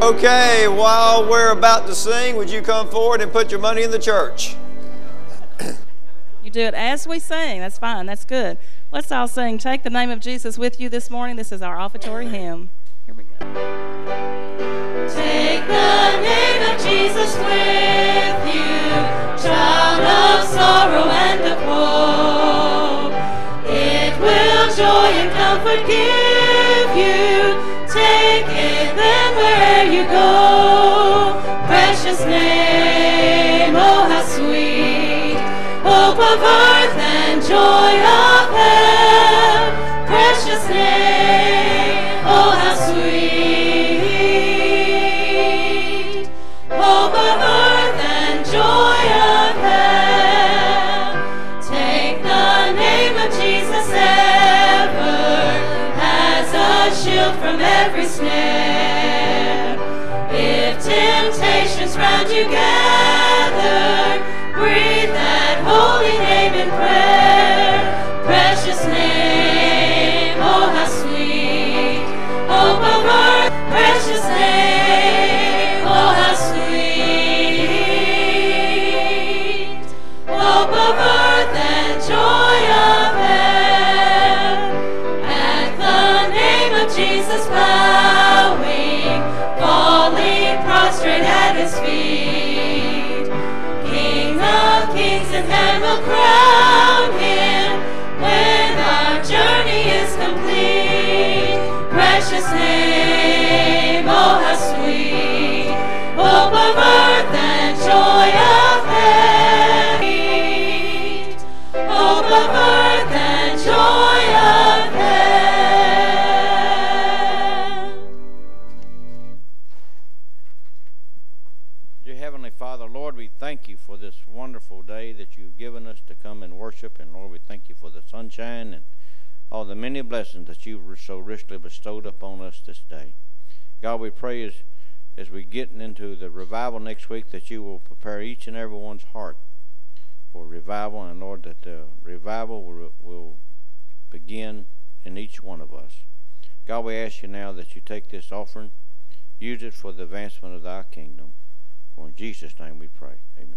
Okay, while we're about to sing, would you come forward and put your money in the church? You do it as we sing. That's fine. That's good. Let's all sing, Take the Name of Jesus with You this morning. This is our offertory hymn. Here we go. Take the name of Jesus with you, child of sorrow and of woe. It will joy and comfort give you. Take it then where'er you go. Precious name, oh how sweet, hope of earth and joy of heaven. Precious name, oh how sweet, hope of earth and joy of heaven. Take the name of Jesus ever as a shield from every snare. If temptations round you gather, breathe that holy name in prayer. Precious name, oh how sweet, hope of earth. Precious name, oh how sweet, hope of earth and joy of heaven. At the name of Jesus bowing, falling prostrate at his feet, King of kings and heaven will crown him when our journey is complete. Precious name, oh how sweet, hope of earth and joy of heaven. Hope of earth and joy of heaven. Dear Heavenly Father, Lord, we thank you for this wonderful day that you've given us to come and worship. And Lord, we thank you for the sunshine and all the many blessings that you've so richly bestowed upon us this day. God, we pray as we get into the revival next week that you will prepare each and everyone's heart for revival. And Lord, that the revival will begin in each one of us. God, we ask you now that you take this offering, use it for the advancement of thy kingdom. For in Jesus' name we pray. Amen.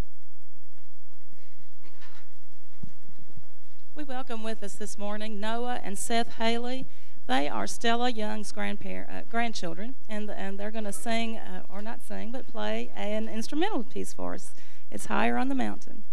We welcome with us this morning Noah and Seth Haley. They are Stella Young's grandchildren, and they're going to sing, or not sing, but play an instrumental piece for us. It's Higher on the Mountain.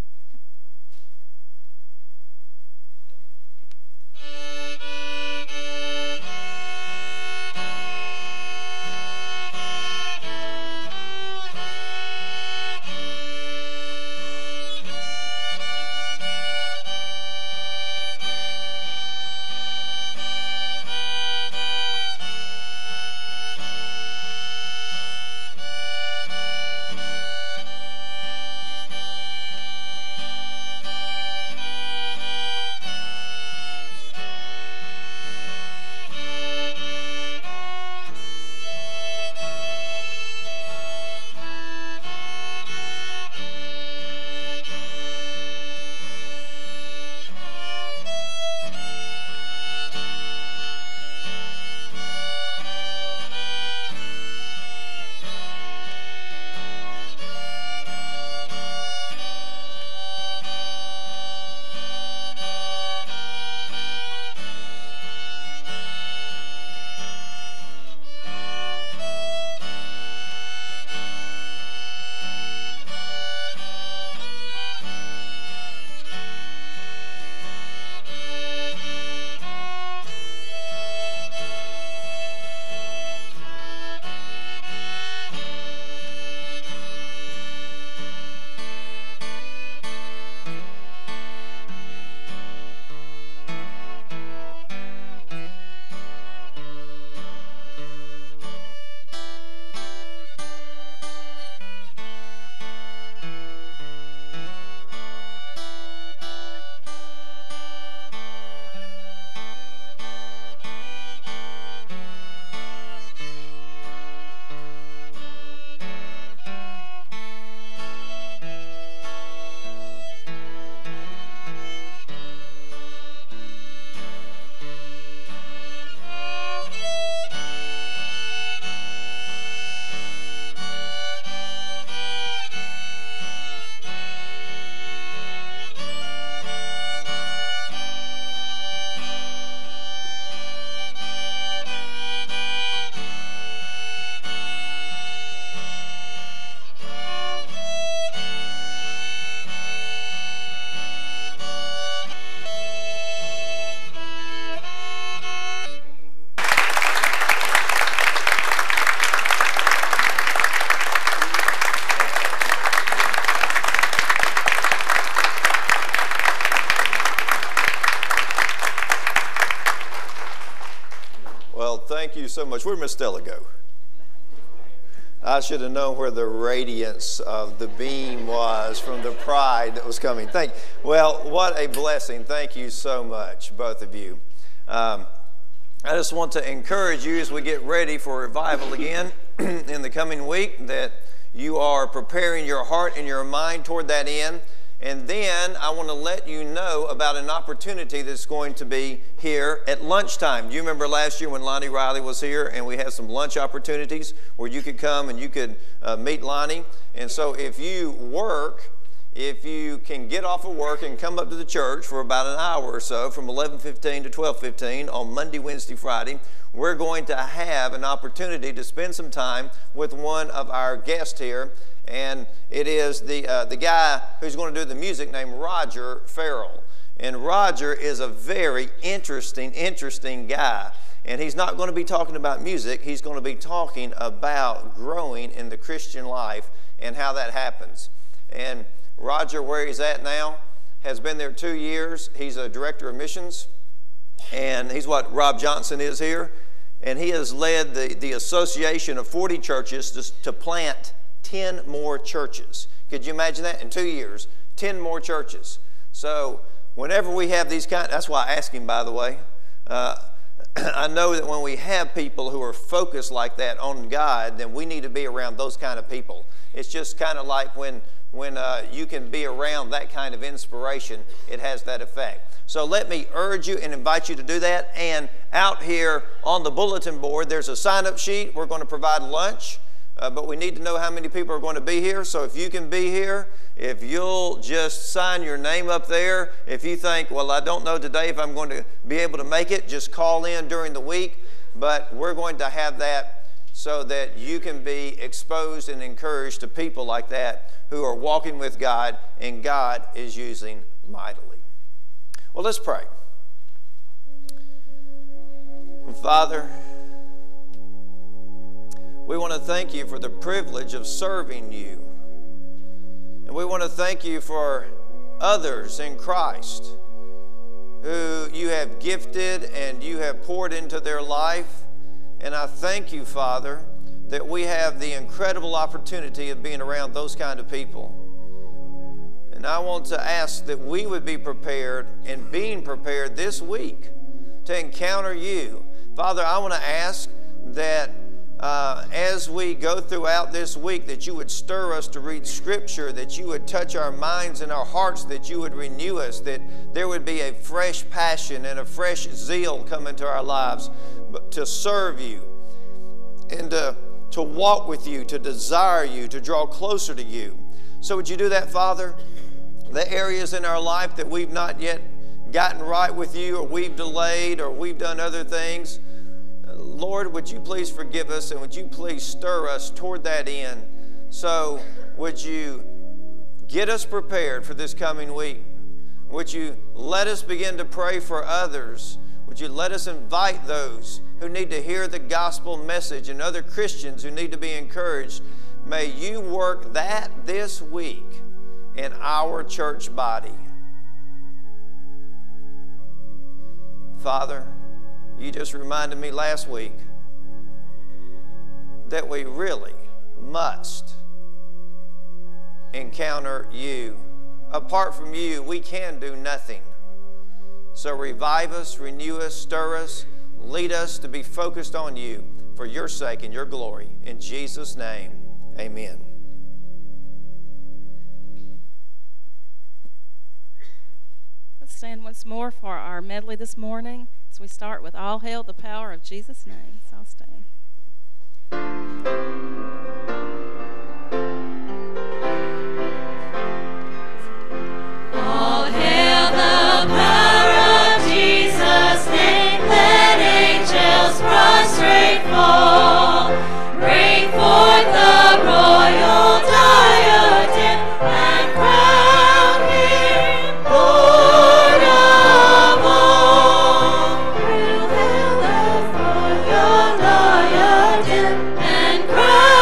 Well, thank you so much. Where'd Miss Stella go? I should have known where the radiance of the beam was from the pride that was coming. Well, what a blessing. Thank you so much, both of you. I just want to encourage you as we get ready for revival again in the coming week that you are preparing your heart and your mind toward that end. And then I want to let you know about an opportunity that's going to be here at lunchtime. Do you remember last year when Lonnie Riley was here and we had some lunch opportunities where you could come and you could meet Lonnie? And so if you work, if you can get off of work and come up to the church for about an hour or so from 11:15 to 12:15 on Monday, Wednesday, Friday, we're going to have an opportunity to spend some time with one of our guests here. And it is the guy who's going to do the music named Roger Farrell. And Roger is a very interesting guy. And he's not going to be talking about music. He's going to be talking about growing in the Christian life and how that happens. And Roger, where he's at now, has been there 2 years. He's a director of missions. And he's what Rob Johnson is here. And he has led the association of 40 churches to plant 10 more churches. Could you imagine that? In 2 years, 10 more churches. So whenever we have these that's why I asked him, by the way. I know that when we have people who are focused like that on God, then we need to be around those kind of people. It's just kind of like when you can be around that kind of inspiration, it has that effect. So let me urge you and invite you to do that. And out here on the bulletin board, there's a sign-up sheet. We're going to provide lunch. But we need to know how many people are going to be here. So if you can be here, if you'll just sign your name up there. If you think, well, I don't know today if I'm going to be able to make it, just call in during the week. But we're going to have that so that you can be exposed and encouraged to people like that who are walking with God and God is using mightily. Well, let's pray. Father, we want to thank you for the privilege of serving you. And we want to thank you for others in Christ who you have gifted and you have poured into their life. And I thank you, Father, that we have the incredible opportunity of being around those kind of people. And I want to ask that we would be prepared and being prepared this week to encounter you. Father, I want to ask that as we go throughout this week, that you would stir us to read Scripture, that you would touch our minds and our hearts, that you would renew us, that there would be a fresh passion and a fresh zeal come into our lives to serve you and to walk with you, to desire you, to draw closer to you. So would you do that, Father? The areas in our life that we've not yet gotten right with you, or we've delayed, or we've done other things, Lord, would you please forgive us and would you please stir us toward that end? So would you get us prepared for this coming week? Would you let us begin to pray for others? Would you let us invite those who need to hear the gospel message and other Christians who need to be encouraged? May you work that this week in our church body. Father, you just reminded me last week that we really must encounter you. Apart from you, we can do nothing. So revive us, renew us, stir us, lead us to be focused on you for your sake and your glory. In Jesus' name, amen. Let's stand once more for our medley this morning. So we start with All Hail the Power of Jesus' Name. So I'll stand. All hail the power of Jesus' name. Let angels prostrate fall. Bring forth the royal diadem and crown him Lord of all. Hail, hail the royal diadem and crown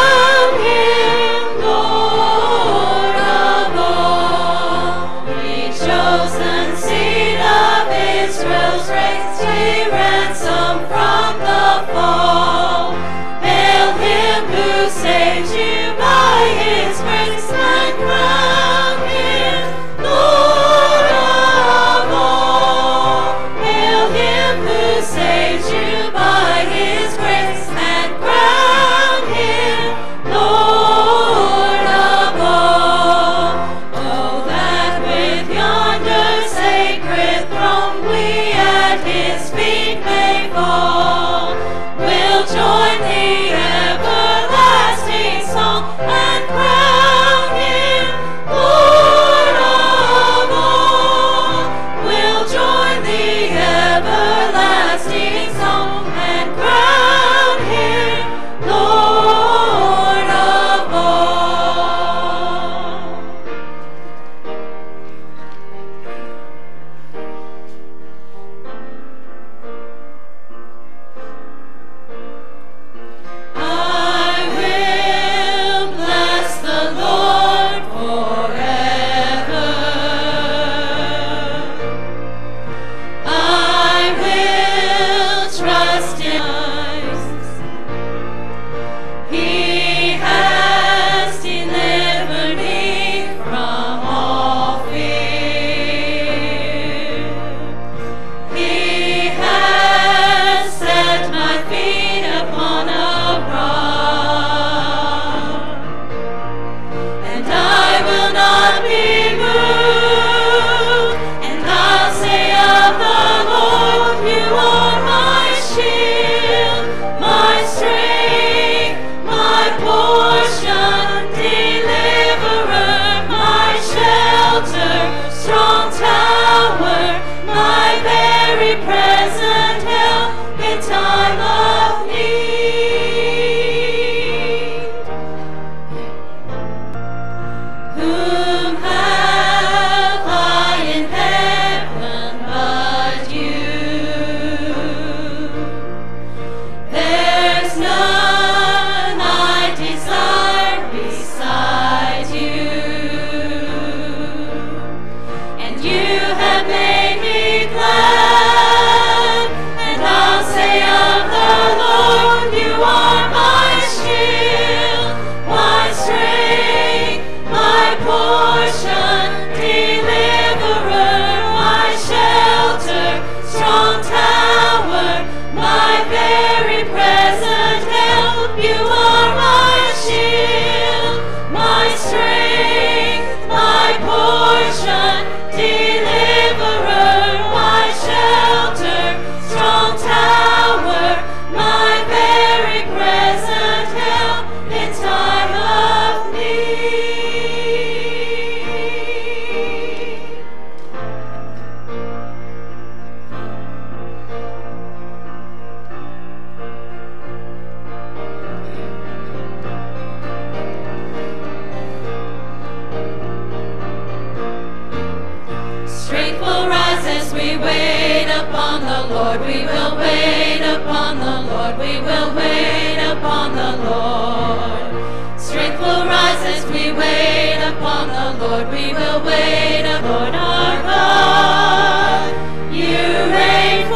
the Lord. Strength will rise as we wait upon the Lord. We will wait upon our God. You reign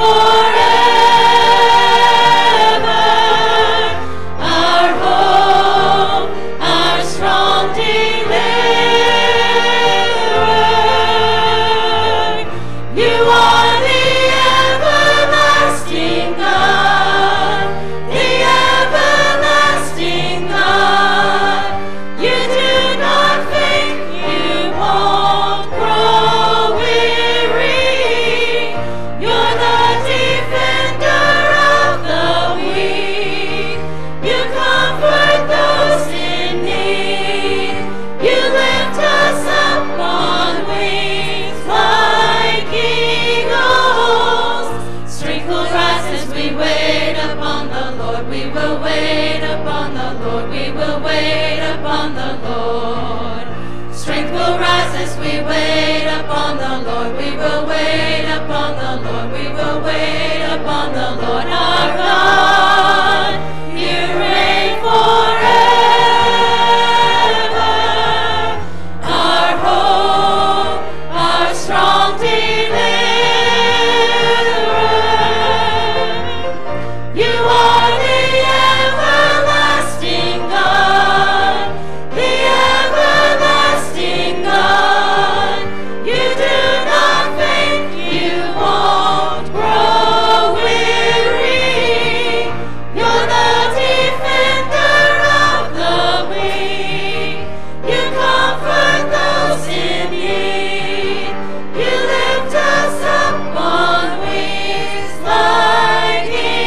forever. Our hope, our strong deliverer. You are the everlasting God, the everlasting God. You do not faint, you won't grow weary. You're the defender of the weak. You comfort those in need. You lift us up on wings like eagles. Strength will rise as we wait upon the Lord. We will wait upon the Lord. We will wait upon the Lord. Strength will rise as we wait upon the Lord. We will wait upon the Lord. We will wait upon the Lord our God. You reign forever. Our hope, our strong deliverer. You are the everlasting God, the everlasting God. You do not faint, you won't grow weary. You're the defender of the weak. You comfort those in need. You lift us up on wings like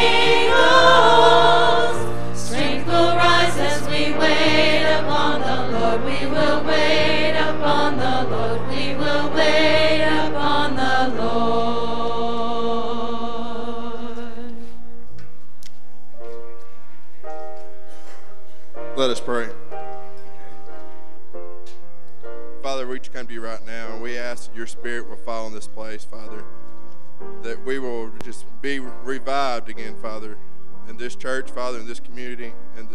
eagles. Strength will rise as we wait upon the Lord. We will wait upon the Lord. We will wait upon the Lord. Let us pray. Father, we come to you right now, and we ask that your Spirit will fall in this place, Father, that we will just be revived again, Father, in this church, Father, in this community, in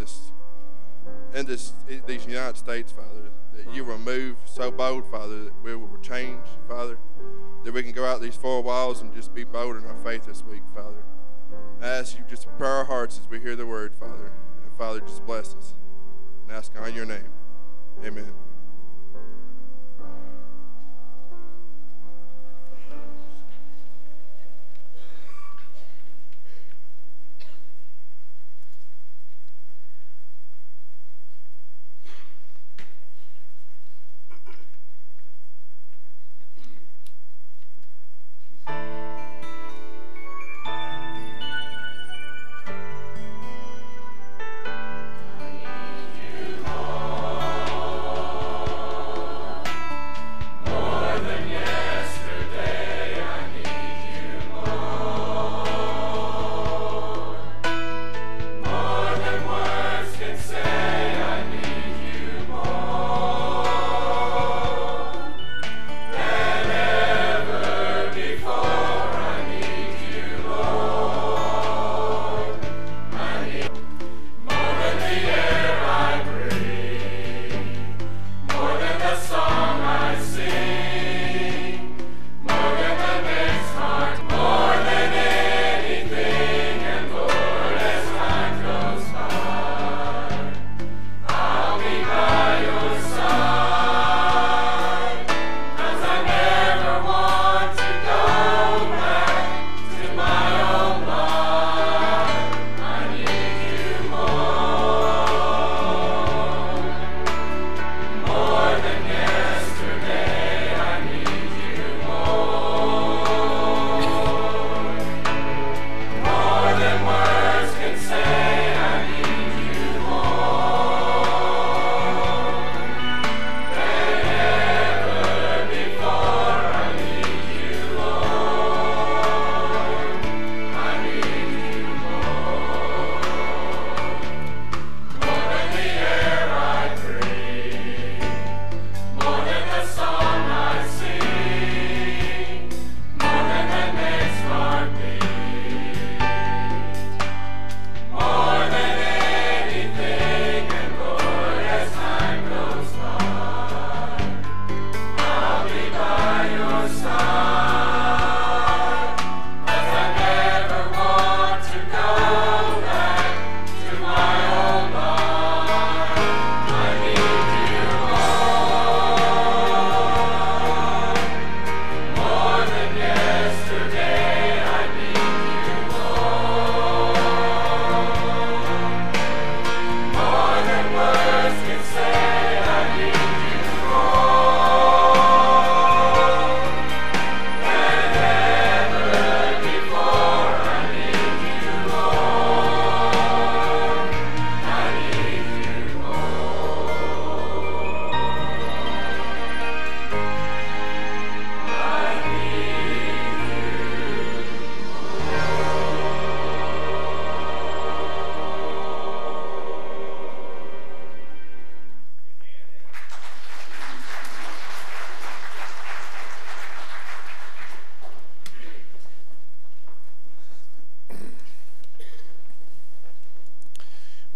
these United States, Father, that you will move so bold, Father, that we will change, Father, that we can go out these 4 walls and just be bold in our faith this week, Father. I ask you just to prepare our hearts as we hear the word, Father, and Father, just bless us. And ask in your name. Amen.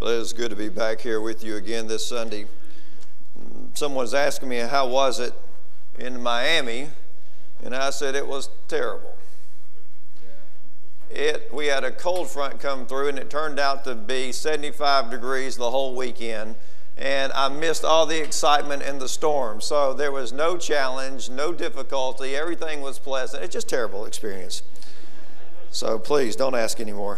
Well, it is good to be back here with you again this Sunday. Someone's asking me, how was it in Miami? And I said it was terrible. We had a cold front come through, and it turned out to be 75 degrees the whole weekend. And I missed all the excitement in the storm. So there was no challenge, no difficulty. Everything was pleasant. It's just a terrible experience. So please don't ask anymore.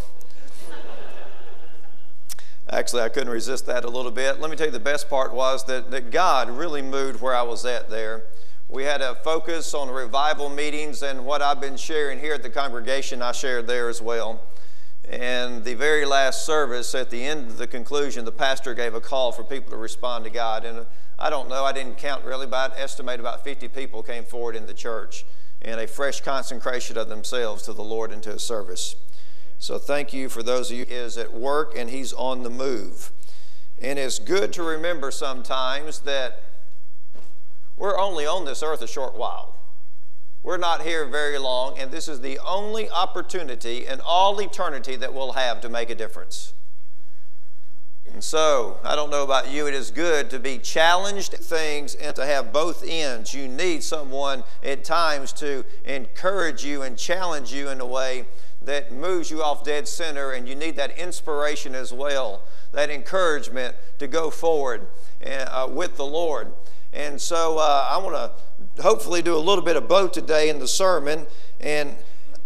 Actually, I couldn't resist that a little bit. Let me tell you, the best part was that God really moved where I was at there. We had a focus on revival meetings, and what I've been sharing here at the congregation, I shared there as well. And the very last service, at the end of the conclusion, the pastor gave a call for people to respond to God. And I don't know, I didn't count really, but I'd estimate about 50 people came forward in the church in a fresh consecration of themselves to the Lord and to His service. So thank you for those of you who is at work and He's on the move. And it's good to remember sometimes that we're only on this earth a short while. We're not here very long, and this is the only opportunity in all eternity that we'll have to make a difference. And so, I don't know about you, it is good to be challenged at things and to have both ends. You need someone at times to encourage you and challenge you in a way that moves you off dead center, and you need that inspiration as well, that encouragement to go forward with the Lord. And so I want to hopefully do a little bit of both today in the sermon. And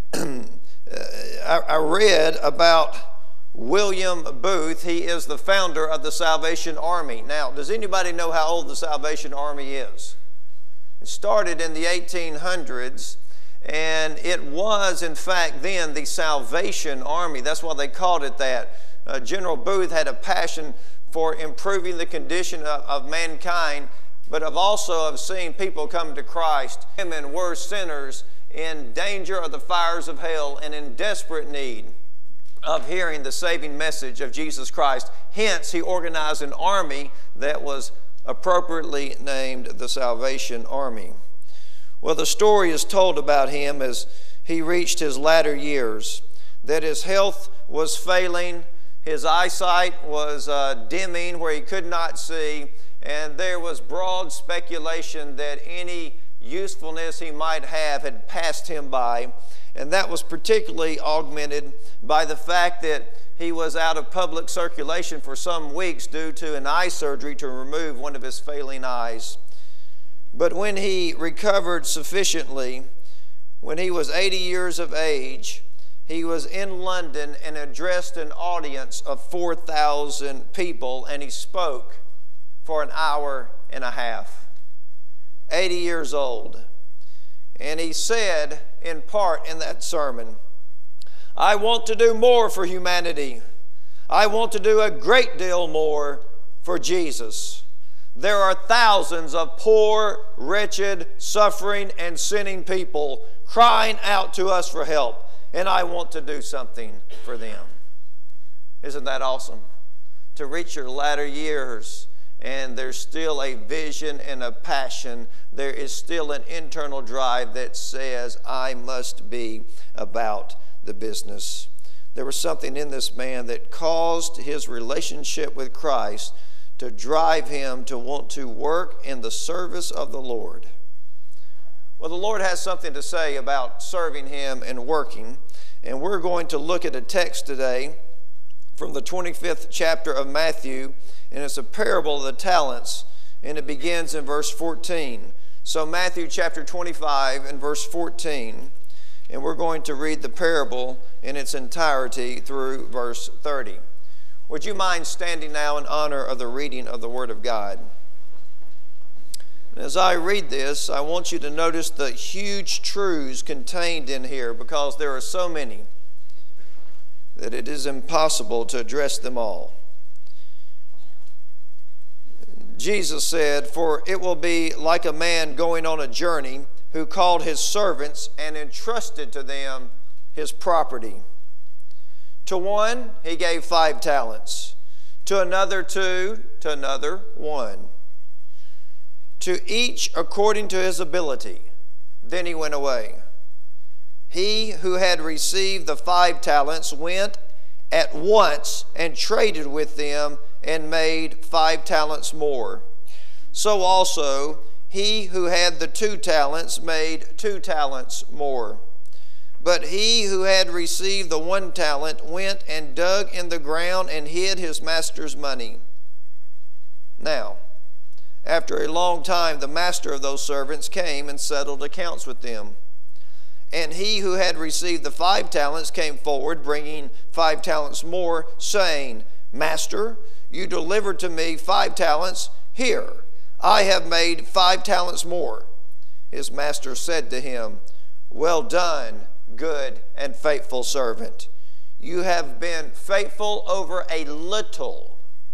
I read about William Booth. He is the founder of the Salvation Army. Now, does anybody know how old the Salvation Army is? It started in the 1800s. And it was, in fact, then the Salvation Army. That's why they called it that. General Booth had a passion for improving the condition of mankind, but also of seeing people come to Christ. Women were sinners in danger of the fires of hell and in desperate need of hearing the saving message of Jesus Christ. Hence, he organized an army that was appropriately named the Salvation Army. Well, the story is told about him as he reached his latter years, that his health was failing, his eyesight was dimming where he could not see, and there was broad speculation that any usefulness he might have had passed him by, and that was particularly augmented by the fact that he was out of public circulation for some weeks due to an eye surgery to remove one of his failing eyes. But when he recovered sufficiently, when he was 80 years of age, he was in London and addressed an audience of 4,000 people, and he spoke for an hour and a half. 80 years old. And he said, in part in that sermon, I want to do more for humanity. I want to do a great deal more for Jesus. There are thousands of poor, wretched, suffering, and sinning people crying out to us for help, and I want to do something for them. Isn't that awesome? To reach your latter years, and there's still a vision and a passion. There is still an internal drive that says, I must be about the business. There was something in this man that caused his relationship with Christ to drive him to want to work in the service of the Lord. Well, the Lord has something to say about serving Him and working, and we're going to look at a text today from the 25th chapter of Matthew, and it's a parable of the talents, and it begins in verse 14. So Matthew chapter 25 and verse 14, and we're going to read the parable in its entirety through verse 30. Would you mind standing now in honor of the reading of the Word of God? And as I read this, I want you to notice the huge truths contained in here, because there are so many that it is impossible to address them all. Jesus said, for it will be like a man going on a journey who called his servants and entrusted to them his property. To one, he gave 5 talents. To another 2, to another 1. To each according to his ability. Then he went away. He who had received the 5 talents went at once and traded with them and made 5 talents more. So also he who had the 2 talents made 2 talents more. But he who had received the 1 talent went and dug in the ground and hid his master's money. Now, after a long time, the master of those servants came and settled accounts with them. And he who had received the 5 talents came forward, bringing 5 talents more, saying, Master, you delivered to me 5 talents. Here, I have made 5 talents more. His master said to him, Well done, good and faithful servant. You have been faithful over a little.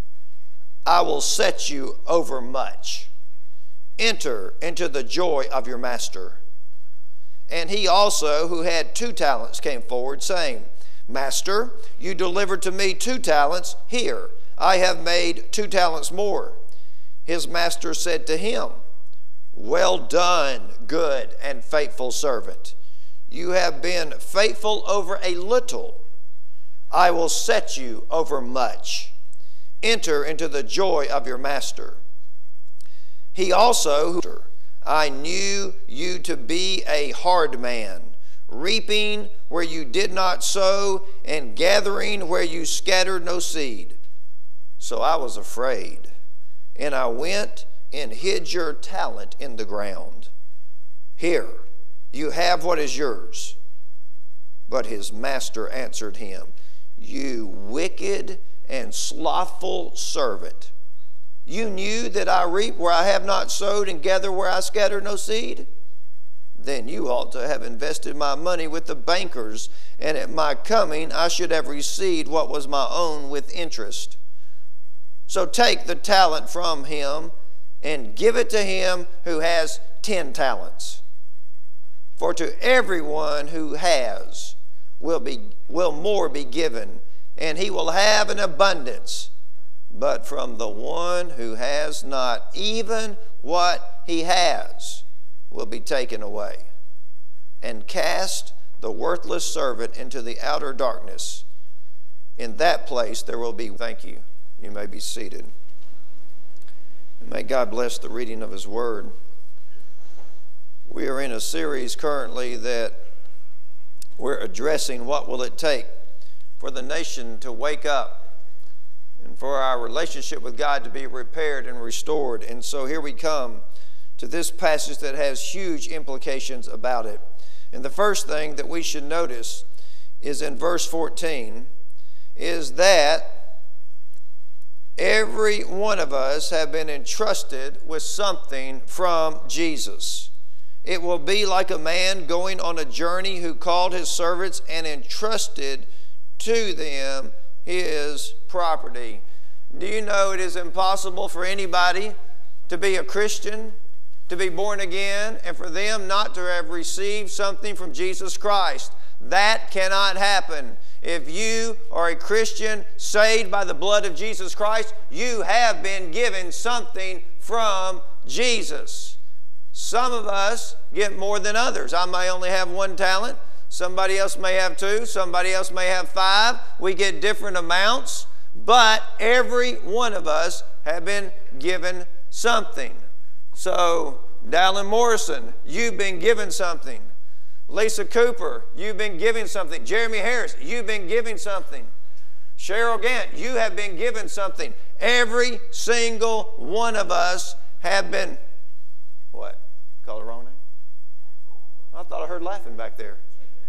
I will set you over much. Enter into the joy of your master. And he also, who had 2 talents, came forward, saying, Master, you delivered to me 2 talents. Here, I have made 2 talents more. His master said to him, Well done, good and faithful servant. You have been faithful over a little. I will set you over much. Enter into the joy of your master. He also, I knew you to be a hard man, reaping where you did not sow, and gathering where you scattered no seed. So I was afraid, and I went and hid your talent in the ground. Here, you have what is yours. But his master answered him, You wicked and slothful servant. You knew that I reap where I have not sowed and gather where I scatter no seed? Then you ought to have invested my money with the bankers, and at my coming I should have received what was my own with interest. So take the talent from him and give it to him who has 10 talents. For to everyone who has will more be given, and he will have an abundance. But from the one who has not, even what he has will be taken away. And cast the worthless servant into the outer darkness. In that place there will be, thank you. You may be seated. And may God bless the reading of his word. We are in a series currently that we're addressing what will it take for the nation to wake up and for our relationship with God to be repaired and restored. And so here we come to this passage that has huge implications about it. And the first thing that we should notice is in verse 14, is that every one of us have been entrusted with something from Jesus. It will be like a man going on a journey who called his servants and entrusted to them his property. Do you know it is impossible for anybody to be a Christian, to be born again, and for them not to have received something from Jesus Christ? That cannot happen. If you are a Christian saved by the blood of Jesus Christ, you have been given something from Jesus. Some of us get more than others. I may only have 1 talent. Somebody else may have 2. Somebody else may have 5. We get different amounts. But every one of us have been given something. So, Dallin Morrison, you've been given something. Lisa Cooper, you've been given something. Jeremy Harris, you've been given something. Cheryl Gant, you have been given something. Every single one of us have been, what? Call the wrong name? I thought I heard laughing back there.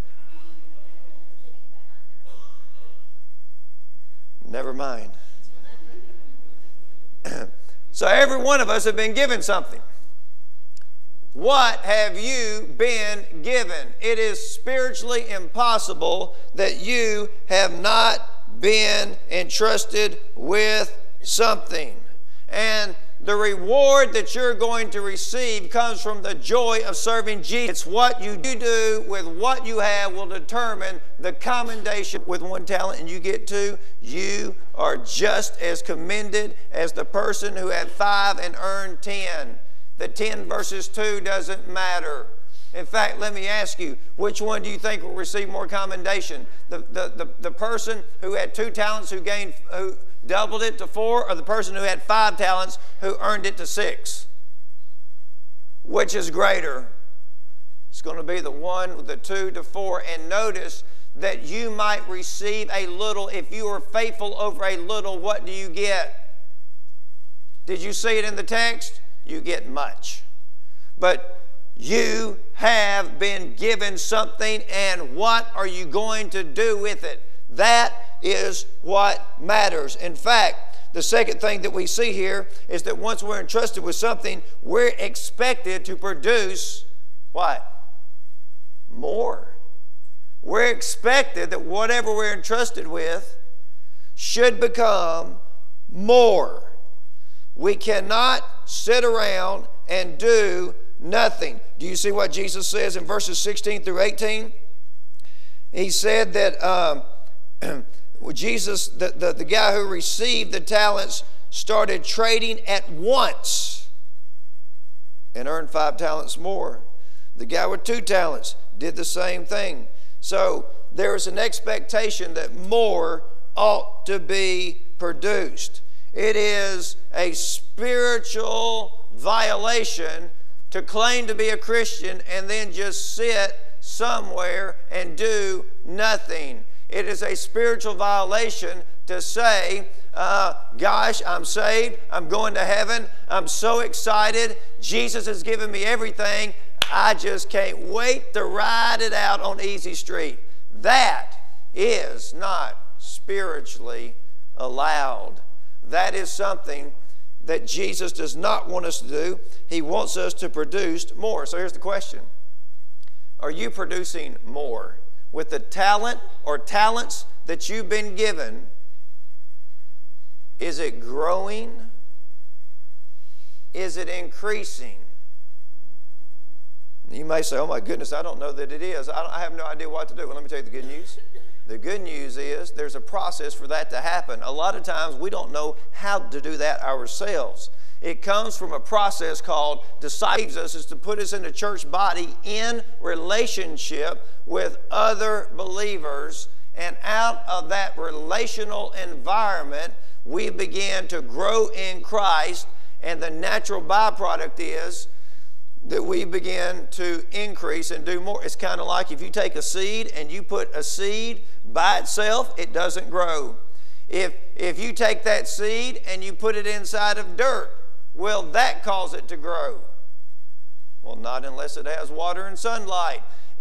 Never mind. So every one of us have been given something. What have you been given? It is spiritually impossible that you have not been entrusted with something. And the reward that you're going to receive comes from the joy of serving Jesus. It's what you do with what you have will determine the commendation. With 1 talent and you get 2, you are just as commended as the person who had 5 and earned 10. The 10 versus 2 doesn't matter. In fact, let me ask you, which one do you think will receive more commendation? The person who had 2 talents who doubled it to 4, or the person who had 5 talents who earned it to 6? Which is greater? It's going to be the one with the 2 to 4. And notice that you might receive a little. If you are faithful over a little, what do you get? Did you see it in the text? You get much. But you have been given something, and what are you going to do with it? That is what matters. In fact, the second thing that we see here is that once we're entrusted with something, we're expected to produce what? More. We're expected that whatever we're entrusted with should become more. We cannot sit around and do nothing. Do you see what Jesus says in verses 16 through 18? He said that Jesus, the guy who received the talents, started trading at once and earned 5 talents more. The guy with 2 talents did the same thing. So there is an expectation that more ought to be produced. It is a spiritual violation to claim to be a Christian and then just sit somewhere and do nothing. It is a spiritual violation to say, gosh, I'm saved, I'm going to heaven, I'm so excited, Jesus has given me everything, I just can't wait to ride it out on Easy Street. That is not spiritually allowed. That is something that Jesus does not want us to do. He wants us to produce more. So here's the question. Are you producing more? With the talent or talents that you've been given, is it growing? Is it increasing? You may say, oh my goodness, I don't know that it is. I have no idea what to do. Well, let me tell you the good news. The good news is there's a process for that to happen. A lot of times we don't know how to do that ourselves. It comes from a process called disciples. Is to put us in a church body in relationship with other believers. And out of that relational environment, we begin to grow in Christ. And the natural byproduct is that we begin to increase and do more. It's kind of like if you take a seed and you put a seed by itself, it doesn't grow. If you take that seed and you put it inside of dirt, will that cause it to grow? Well, not unless it has water and sunlight.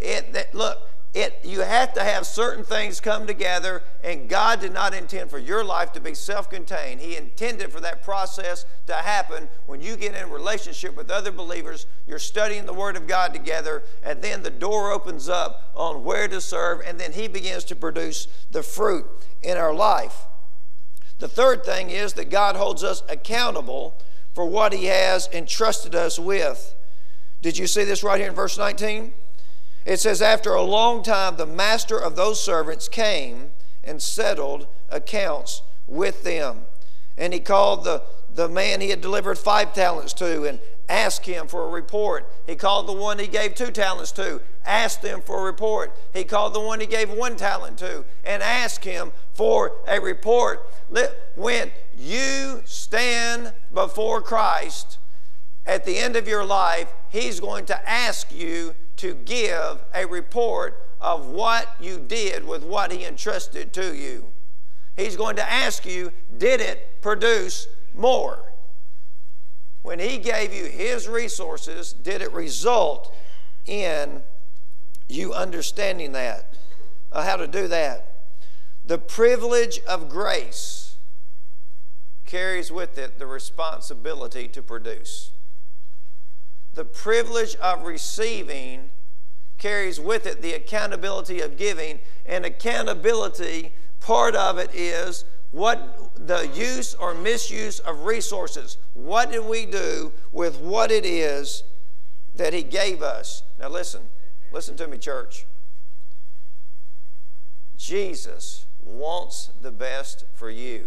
You have to have certain things come together, and God did not intend for your life to be self-contained. He intended for that process to happen when you get in a relationship with other believers, you're studying the Word of God together, and then the door opens up on where to serve, and then He begins to produce the fruit in our life. The third thing is that God holds us accountable for what He has entrusted us with. Did you see this right here in verse 19? It says, after a long time, the master of those servants came and settled accounts with them. And he called the man he had delivered 5 talents to and asked him for a report. He called the one he gave 2 talents to, asked them for a report. He called the one he gave 1 talent to and asked him for a report. When you stand before Christ at the end of your life, He's going to ask you to give a report of what you did with what He entrusted to you. He's going to ask you, did it produce more? When He gave you His resources, did it result in you understanding that? How to do that? The privilege of grace carries with it the responsibility to produce. The privilege of receiving carries with it the accountability of giving. And accountability, part of it is what the use or misuse of resources. What did we do with what it is that He gave us? Now listen to me, church. Jesus wants the best for you.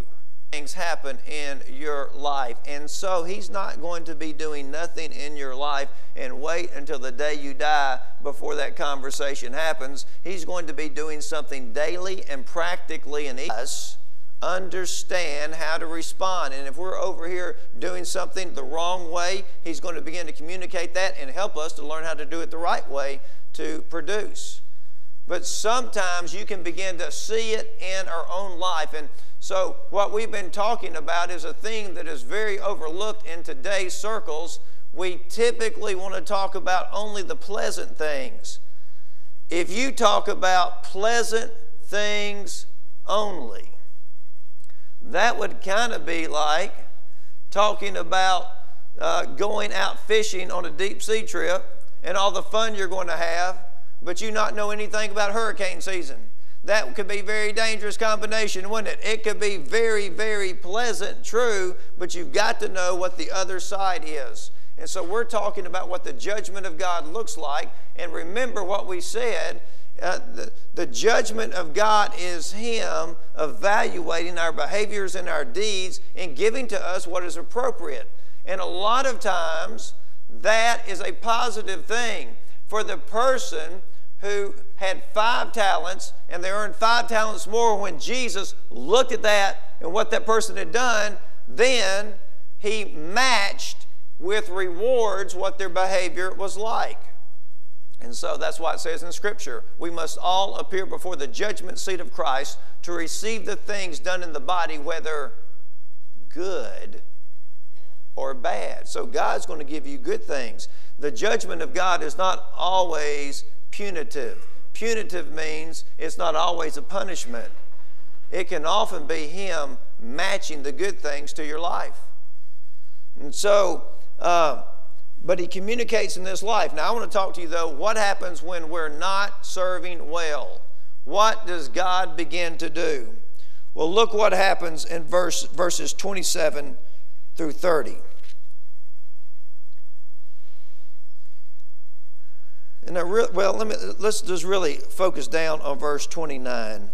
things happen in your life. And so he's not going to be doing nothing in your life and wait until the day you die before that conversation happens. He's going to be doing something daily and practically, and us understand how to respond. And if we're over here doing something the wrong way, he's going to begin to communicate that and help us to learn how to do it the right way to produce. But sometimes you can begin to see it in our own life. And so what we've been talking about is a thing that is very overlooked in today's circles. We typically want to talk about only the pleasant things. If you talk about pleasant things only, that would kind of be like talking about going out fishing on a deep sea trip and all the fun you're going to have, but you not know anything about hurricane season. That could be a very dangerous combination, wouldn't it? It could be very, very pleasant, true, but you've got to know what the other side is. And so we're talking about what the judgment of God looks like. And remember what we said, the judgment of God is Him evaluating our behaviors and our deeds and giving to us what is appropriate. And a lot of times, that is a positive thing. For the person who had 5 talents and they earned 5 talents more, when Jesus looked at that and what that person had done, then He matched with rewards what their behavior was like. And so that's why it says in Scripture, we must all appear before the judgment seat of Christ to receive the things done in the body, whether good or bad. So God's going to give you good things. The judgment of God is not always punitive. Punitive means it's not always a punishment. It can often be Him matching the good things to your life. And so, but He communicates in this life. Now I want to talk to you though, what happens when we're not serving well? What does God begin to do? Well, look what happens in verses 27 through 30. And let's just really focus down on verse 29.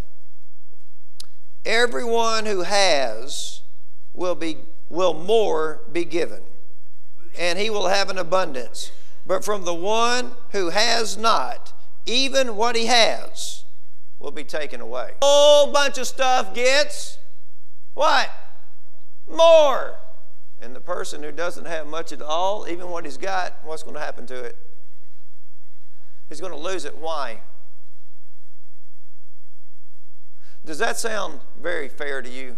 Everyone who has will more be given, and he will have an abundance. But from the one who has not, even what he has will be taken away. A whole bunch of stuff gets what? More. And the person who doesn't have much at all, even what he's got, what's going to happen to it? He's going to lose it. Why? Does that sound very fair to you?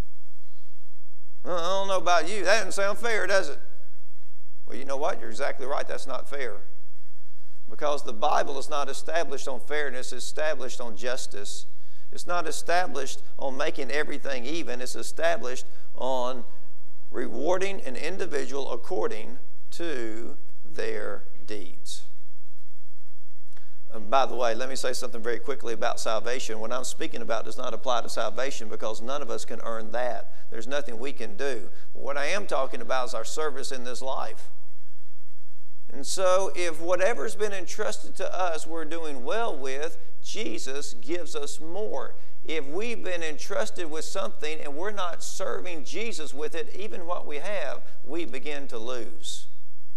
I don't know about you. That doesn't sound fair, does it? Well, you know what? You're exactly right. That's not fair. Because the Bible is not established on fairness. It's established on justice. It's not established on making everything even. It's established on rewarding an individual according to their deeds. By the way, let me say something very quickly about salvation. What I'm speaking about does not apply to salvation because none of us can earn that. There's nothing we can do. What I am talking about is our service in this life. And so if whatever's been entrusted to us we're doing well with, Jesus gives us more. If we've been entrusted with something and we're not serving Jesus with it, even what we have, we begin to lose.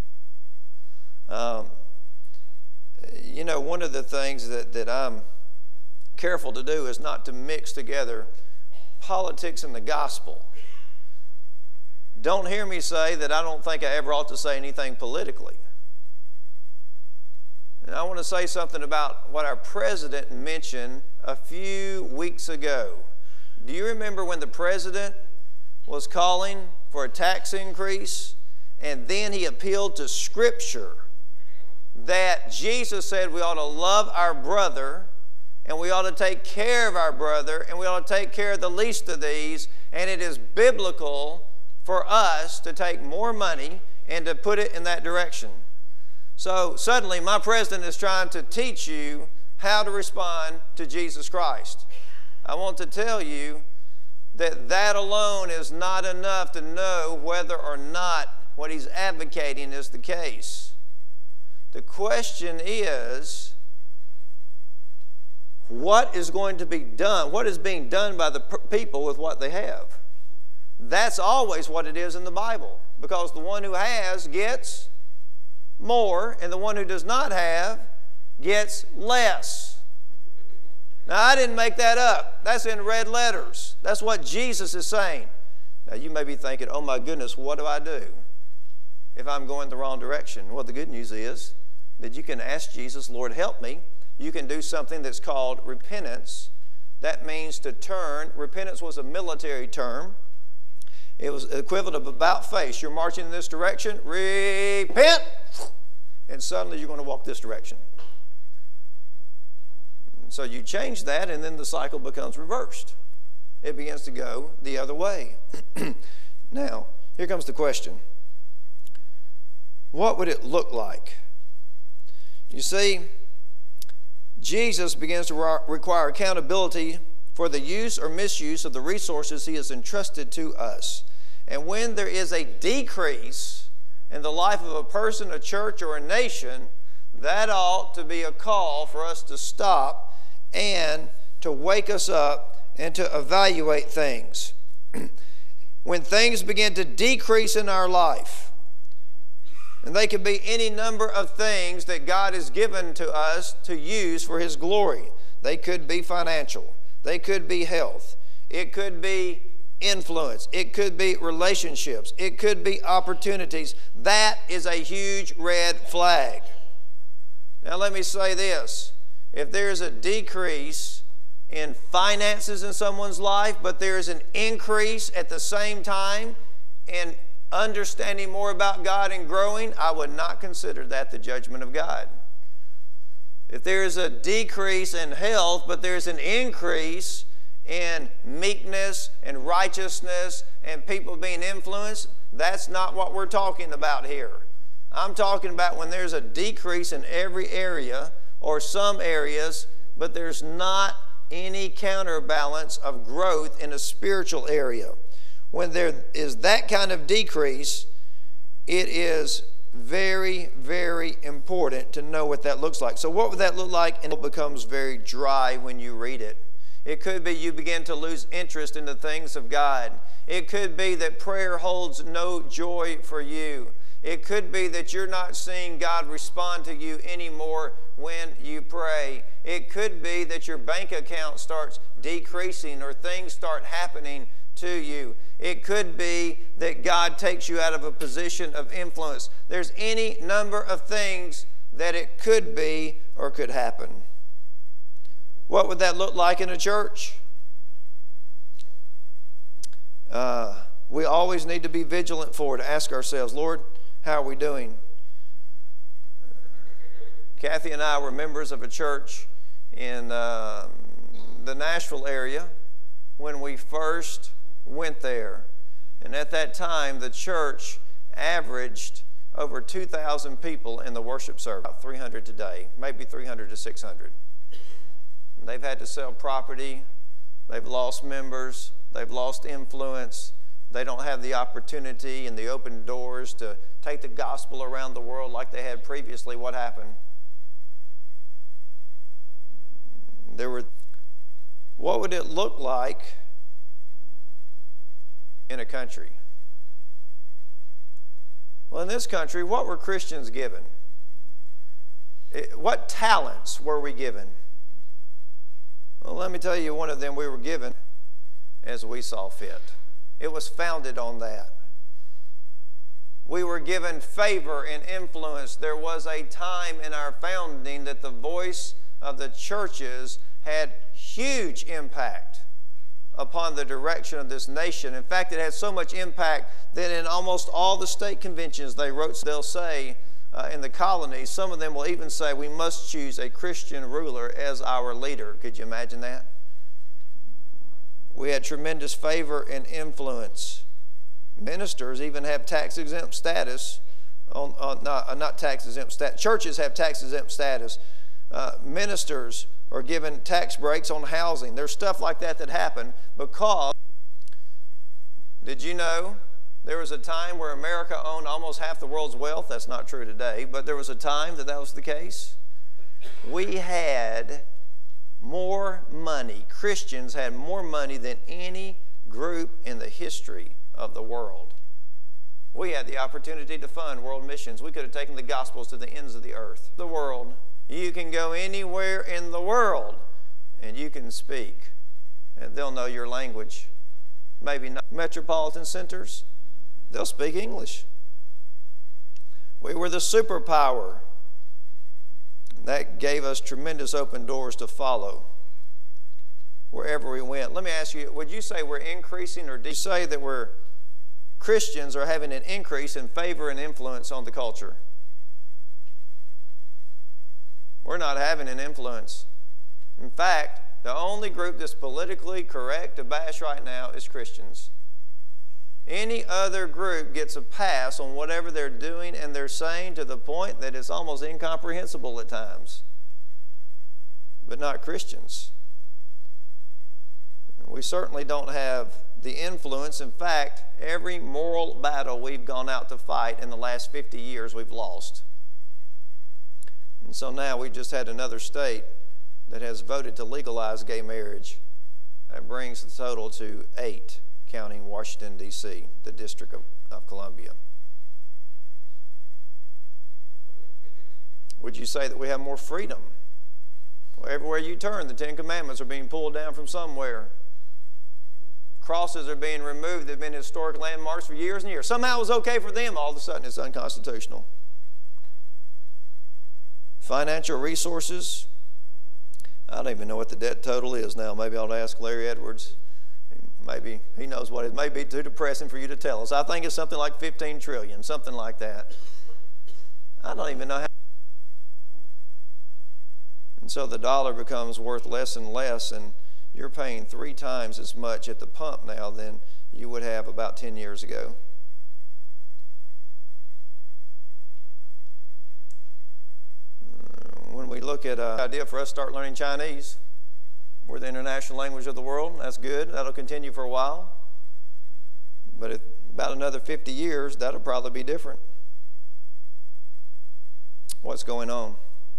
You know, one of the things that I'm careful to do is not to mix together politics and the gospel. Don't hear me say that I don't think I ever ought to say anything politically. And I want to say something about what our president mentioned a few weeks ago. Do you remember when the president was calling for a tax increase and then he appealed to Scripture that Jesus said we ought to love our brother and we ought to take care of our brother and we ought to take care of the least of these, and it is biblical for us to take more money and to put it in that direction. So suddenly my president is trying to teach you how to respond to Jesus Christ. I want to tell you that that alone is not enough to know whether or not what he's advocating is the case. The question is, what is going to be done? What is being done by the people with what they have? That's always what it is in the Bible, because the one who has gets more, and the one who does not have gets less. Now, I didn't make that up. That's in red letters. That's what Jesus is saying. Now, you may be thinking, oh my goodness, what do I do if I'm going the wrong direction? Well, the good news is that you can ask Jesus, Lord, help me. You can do something that's called repentance. That means to turn. Repentance was a military term. It was equivalent of about face. You're marching in this direction, repent, and suddenly you're going to walk this direction. So you change that, and then the cycle becomes reversed. It begins to go the other way. Now, here comes the question. What would it look like? You see, Jesus begins to require accountability for the use or misuse of the resources he has entrusted to us. And when there is a decrease in the life of a person, a church, or a nation, that ought to be a call for us to stop and to wake us up and to evaluate things. When things begin to decrease in our life, and they could be any number of things that God has given to us to use for His glory. They could be financial. They could be health. It could be influence. It could be relationships. It could be opportunities. That is a huge red flag. Now let me say this. If there's a decrease in finances in someone's life, but there's an increase at the same time in understanding more about God and growing, I would not consider that the judgment of God. If there's a decrease in health, but there's an increase in meekness and righteousness and people being influenced, that's not what we're talking about here. I'm talking about when there's a decrease in every area or some areas, but there's not any counterbalance of growth in a spiritual area. When there is that kind of decrease, it is very, very important to know what that looks like. So what would that look like? And it becomes very dry when you read it. It could be you begin to lose interest in the things of God. It could be that prayer holds no joy for you. It could be that you're not seeing God respond to you anymore when you pray. It could be that your bank account starts decreasing or things start happening to you. It could be that God takes you out of a position of influence. There's any number of things that it could be or could happen. What would that look like in a church? We always need to be vigilant for it, to ask ourselves, Lord, how are we doing? Kathy and I were members of a church in the Nashville area when we first went there. And at that time, the church averaged over 2,000 people in the worship service, about 300 today, maybe 300 to 600. And they've had to sell property, they've lost members, they've lost influence, they don't have the opportunity and the open doors to take the gospel around the world like they had previously. What happened? What would it look like in a country? Well, in this country, what were Christians given? What talents were we given? Well, let me tell you, one of them we were given as we saw fit. It was founded on that. We were given favor and influence. There was a time in our founding that the voice of the churches had huge impact upon the direction of this nation. In fact, it had so much impact that in almost all the state conventions they'll say in the colonies, some of them will even say we must choose a Christian ruler as our leader. Could you imagine that? We had tremendous favor and influence. Ministers even have tax-exempt status. Not tax-exempt status. Churches have tax-exempt status. Ministers are given tax breaks on housing. There's stuff like that that happened because, did you know there was a time where America owned almost half the world's wealth? That's not true today, but there was a time that was the case. We had more money. Christians had more money than any group in the history history of the world. We had the opportunity to fund world missions. We could have taken the Gospels to the ends of the earth. The world. You can go anywhere in the world and you can speak, and they'll know your language. Maybe not metropolitan centers, they'll speak English. We were the superpower. That gave us tremendous open doors to follow wherever we went. Let me ask you, would you say we're increasing, or do you say that Christians are having an increase in favor and influence on the culture? We're not having an influence. In fact, the only group that's politically correct to bash right now is Christians. Any other group gets a pass on whatever they're doing and they're saying, to the point that it's almost incomprehensible at times. But not Christians. We certainly don't have the influence. In fact, every moral battle we've gone out to fight in the last 50 years, we've lost. And so now we've just had another state that has voted to legalize gay marriage. That brings the total to 8, counting Washington, D.C., the District of Columbia. Would you say that we have more freedom? Well, everywhere you turn, the Ten Commandments are being pulled down from somewhere. Crosses are being removed. They've been historic landmarks for years and years. Somehow it was okay for them. All of a sudden it's unconstitutional. Financial resources. I don't even know what the debt total is now. Maybe I'll ask Larry Edwards. Maybe he knows what it may be. Too depressing for you to tell us. I think it's something like 15 trillion, something like that. I don't even know how. And so the dollar becomes worth less and less, and you're paying 3 times as much at the pump now than you would have about 10 years ago. When we look at an idea for us to start learning Chinese, we're the international language of the world. That's good. That'll continue for a while. But in about another 50 years, that'll probably be different. What's going on?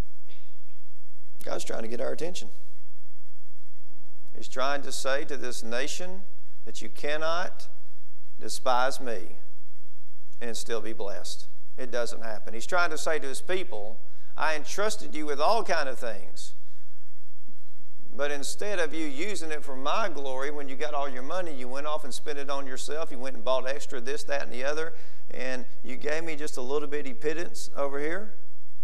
God's trying to get our attention. He's trying to say to this nation that you cannot despise me and still be blessed. It doesn't happen. He's trying to say to his people, I entrusted you with all kinds of things. But instead of you using it for my glory, when you got all your money, you went off and spent it on yourself. You went and bought extra this, that, and the other. And you gave me just a little bitty pittance over here.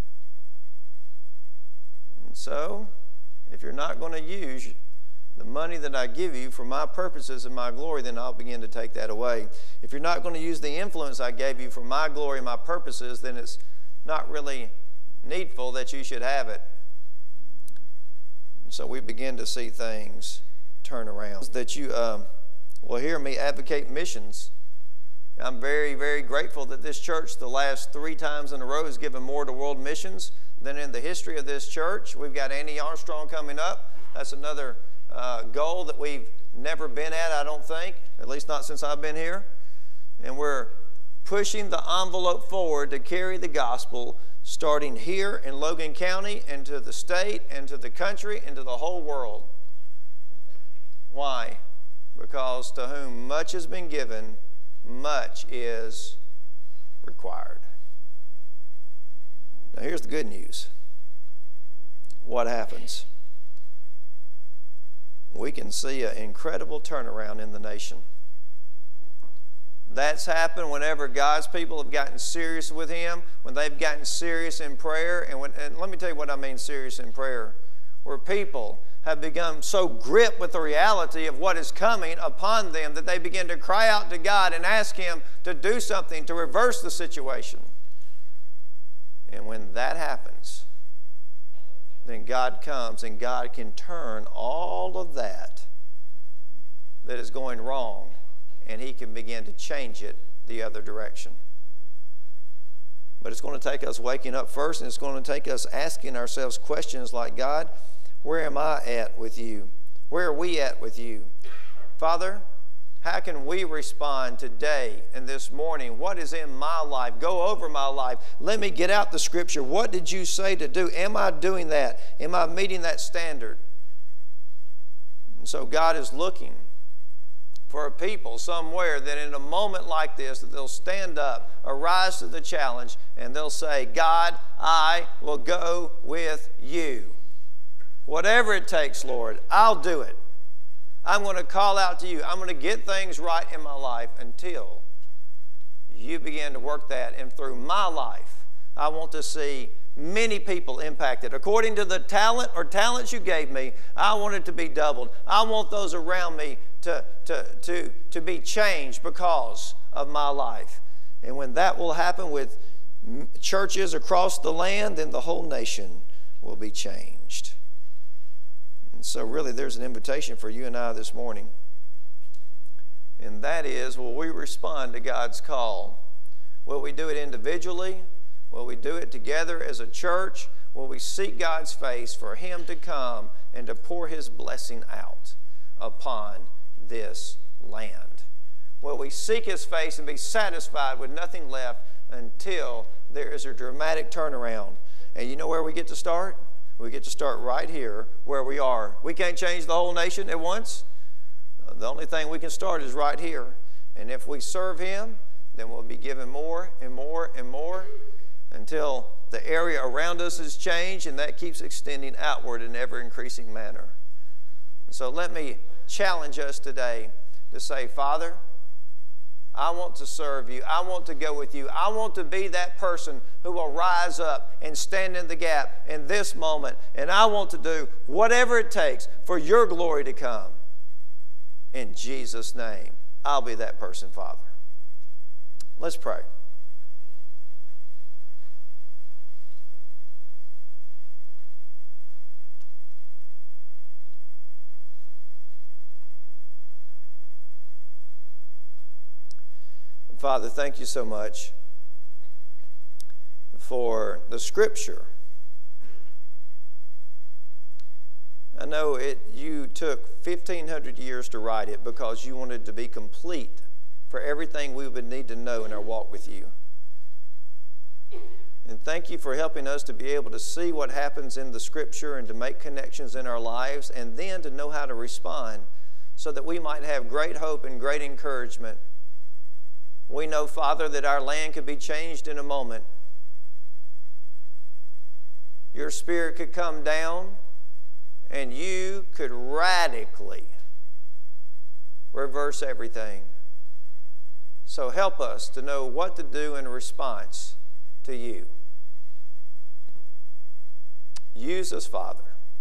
And so, if you're not going to use the money that I give you for my purposes and my glory, then I'll begin to take that away. If you're not going to use the influence I gave you for my glory and my purposes, then it's not really needful that you should have it. So we begin to see things turn around. That you will hear me advocate missions. I'm very, very grateful that this church the last 3 times in a row has given more to world missions than in the history of this church. We've got Andy Armstrong coming up. That's another goal that we've never been at, I don't think, at least not since I've been here. And we're pushing the envelope forward to carry the gospel, starting here in Logan County and to the state and to the country and to the whole world. Why? Because to whom much has been given, much is required. Now here's the good news. What happens? We can see an incredible turnaround in the nation. That's happened whenever God's people have gotten serious with Him, when they've gotten serious in prayer. And let me tell you what I mean serious in prayer. Where people have become so gripped with the reality of what is coming upon them that they begin to cry out to God and ask Him to do something to reverse the situation. And when that happens, then God comes and God can turn all of that is going wrong, and He can begin to change it the other direction. But it's going to take us waking up first, and it's going to take us asking ourselves questions like, God, where am I at with you? Where are we at with you? Father, how can we respond today and this morning? What is in my life? Go over my life. Let me get out the scripture. What did you say to do? Am I doing that? Am I meeting that standard? And so God is looking for a people somewhere that in a moment like this that they'll stand up, arise to the challenge, and they'll say, God, I will go with you. Whatever it takes, Lord, I'll do it. I'm going to call out to you. I'm going to get things right in my life until you begin to work that. And through my life, I want to see many people impacted. According to the talent or talents you gave me, I want it to be doubled. I want those around me to be changed because of my life. And when that will happen with churches across the land, then the whole nation will be changed. And so really there's an invitation for you and I this morning. And that is, will we respond to God's call? Will we do it individually? Will we do it together as a church? Will we seek God's face for Him to come and to pour His blessing out upon this land? Will we seek His face and be satisfied with nothing left until there is a dramatic turnaround? And you know where we get to start? We get to start right here where we are. We can't change the whole nation at once. The only thing we can start is right here. And if we serve Him, then we'll be given more and more and more until the area around us is changed, and that keeps extending outward in ever-increasing manner. So let me challenge us today to say, Father, I want to serve you. I want to go with you. I want to be that person who will rise up and stand in the gap in this moment. And I want to do whatever it takes for your glory to come. In Jesus' name, I'll be that person, Father. Let's pray. Father, thank you so much for the Scripture. I know you took 1,500 years to write it because you wanted to be complete for everything we would need to know in our walk with you. And thank you for helping us to be able to see what happens in the Scripture and to make connections in our lives and then to know how to respond so that we might have great hope and great encouragement. We know, Father, that our land could be changed in a moment. Your Spirit could come down and you could radically reverse everything. So help us to know what to do in response to you. Use us, Father.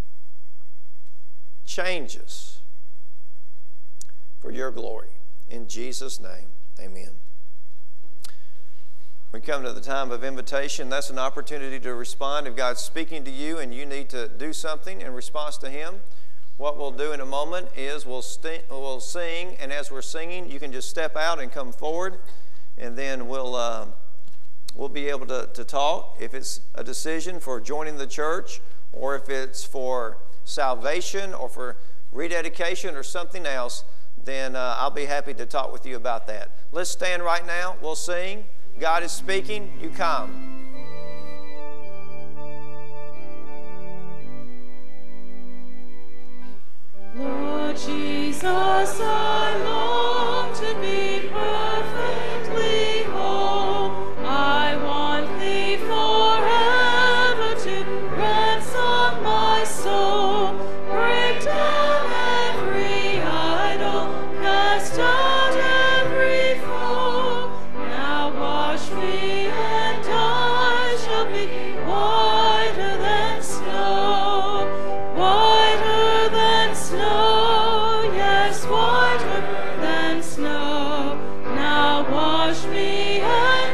Change us for your glory. In Jesus' name, amen. We come to the time of invitation. That's an opportunity to respond. If God's speaking to you and you need to do something in response to Him, what we'll do in a moment is we'll sing, and as we're singing, you can just step out and come forward, and then we'll be able to talk. If it's a decision for joining the church, or if it's for salvation, or for rededication, or something else, then I'll be happy to talk with you about that. Let's stand right now. We'll sing. God is speaking. You come. Lord Jesus, I long to be perfectly whole. I want Thee forever to ransom my soul. Break down every idol, cast out every foe. Now wash me and I shall be whiter than snow. Whiter than snow, yes, whiter than snow. Now wash me and